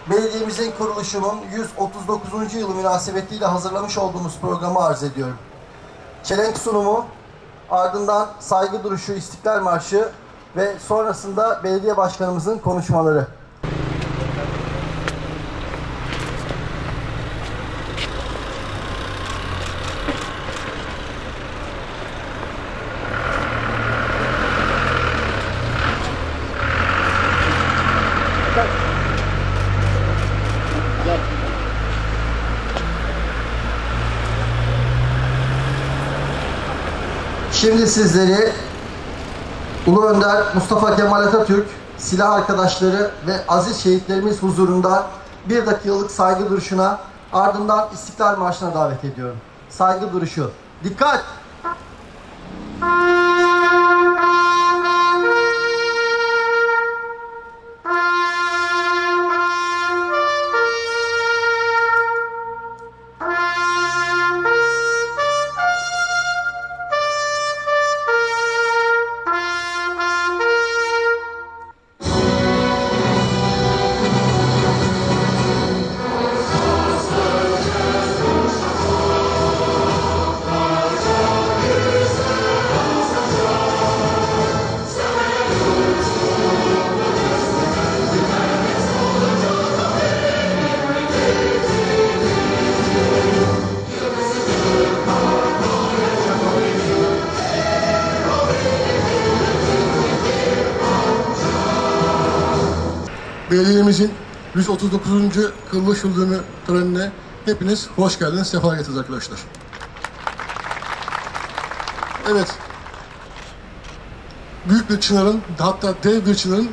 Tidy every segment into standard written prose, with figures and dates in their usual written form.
belediyemizin kuruluşunun 139. yılı münasebetiyle hazırlamış olduğumuz programı arz ediyorum. Çelenk sunumu, ardından saygı duruşu, İstiklal Marşı ve sonrasında belediye başkanımızın konuşmaları. Şimdi sizleri Ulu Önder Mustafa Kemal Atatürk, silah arkadaşları ve aziz şehitlerimiz huzurunda bir dakikalık saygı duruşuna, ardından İstiklal Marşı'na davet ediyorum. Saygı duruşu. Dikkat! Belediyemizin 139. kuruluş yıl dönümü törenine hepiniz hoş geldiniz, sefa getirdiniz arkadaşlar. Evet, büyük bir çınarın, hatta dev bir çınarın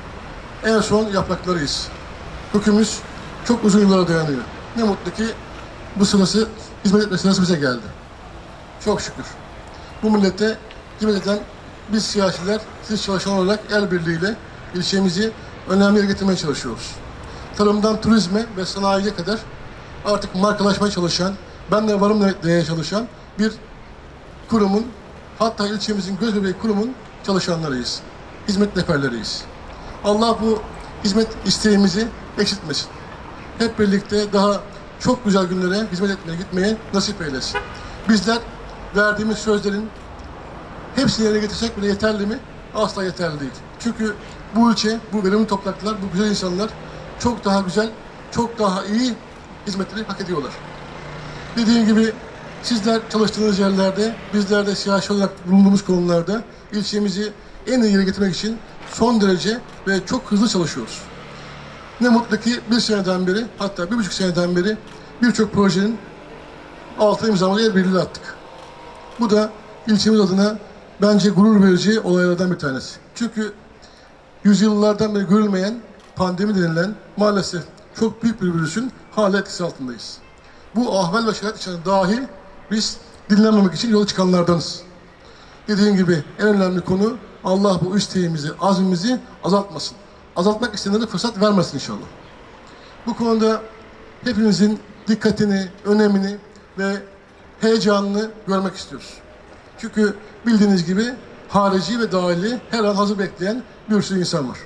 en son yapraklarıyız. Kökümüz çok uzun yıllara dayanıyor. Ne mutlu ki bu sırası, hizmet etme sırası bize geldi. Çok şükür. Bu millete hizmet eden biz siyasiler, siz çalışan olarak el birliğiyle ilçemizi önemli yere getirmeye çalışıyoruz. Tarımdan turizme ve sanayiye kadar artık markalaşmaya çalışan, ben de varım demeye çalışan bir kurumun, hatta ilçemizin göz bebeği kurumun çalışanlarıyız. Hizmet neferleriyiz. Allah bu hizmet isteğimizi eksiltmesin. Hep birlikte daha çok güzel günlere hizmet etmeye, gitmeye nasip eylesin. Bizler verdiğimiz sözlerin hepsini yerine getirsek bile yeterli mi? Asla yeterli değil. Çünkü bu ilçe, bu verimli topraklar, bu güzel insanlar çok daha güzel, çok daha iyi hizmetleri hak ediyorlar. Dediğim gibi sizler çalıştığınız yerlerde, bizler de siyasi olarak bulunduğumuz konularda ilçemizi en iyi yere getirmek için son derece ve çok hızlı çalışıyoruz. Ne mutlu ki bir seneden beri, hatta 1,5 seneden beri birçok projenin altına imzamızı el birliğiyle attık. Bu da ilçemiz adına bence gurur verici olaylardan bir tanesi. Çünkü yüzyıllardan beri görülmeyen pandemi denilen maalesef çok büyük bir virüsün hala etkisi altındayız. Bu ahval ve şerait içinde dahi biz dinlenmemek için yola çıkanlardanız. Dediğim gibi en önemli konu Allah bu isteğimizi, azmimizi azaltmasın. Azaltmak isteyenlere fırsat vermesin inşallah. Bu konuda hepimizin dikkatini, önemini ve heyecanını görmek istiyoruz. Çünkü bildiğiniz gibi harici ve dahili her an hazır bekleyen bir sürü insan var.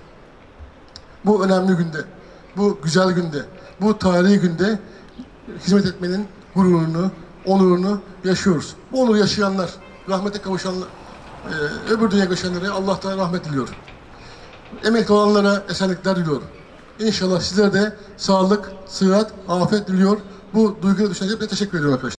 Bu önemli günde, bu güzel günde, bu tarihi günde hizmet etmenin gururunu, onurunu yaşıyoruz. Bu onuru yaşayanlar, rahmete kavuşanlar, öbür dünya göçenlere Allah'tan rahmet diliyorum. Emekli olanlara esenlikler diliyorum. İnşallah sizlere de sağlık, sıhhat, afiyet diliyor. Bu duyguyla düşünecek teşekkür ediyorum arkadaşlar.